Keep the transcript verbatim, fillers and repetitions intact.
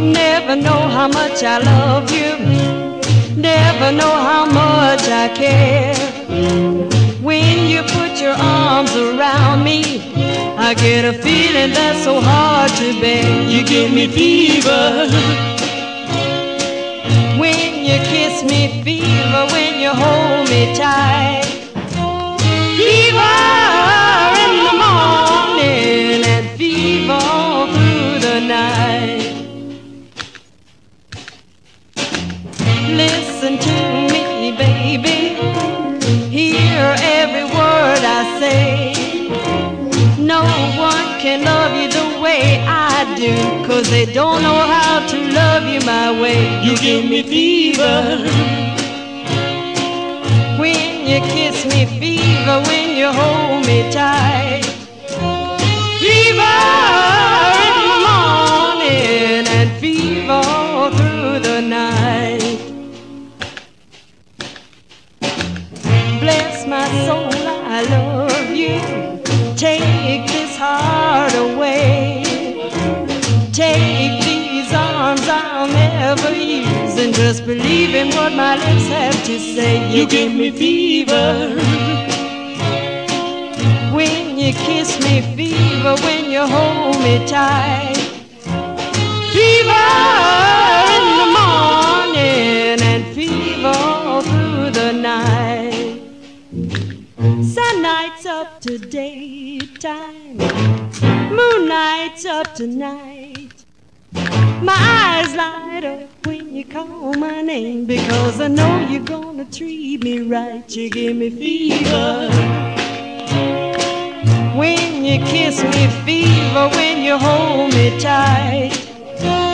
Never know how much I love you, never know how much I care. When you put your arms around me, I get a feeling that's so hard to bear. You give me fever when you kiss me, fever when you hold me tight. Fever in the morning and fever all through the night. Listen to me, baby, hear every word I say. No one can love you the way I do, 'cause they don't know how to love you my way. You give me fever when you kiss me, fever when you hold me tight. Fever in the morning and fever all through the night. Bless my soul, I love you. Take this heart away. Take these arms I'll never use, and just believe in what my lips have to say. You give me fever when you kiss me, fever when you hold me tight. Fever in the morning and fever all through the night. Sun nights up to daytime, moon nights up to night. My eyes light up when you call my name, because I know you're gonna treat me right. You give me fever when you kiss me, fever when you hold me tight.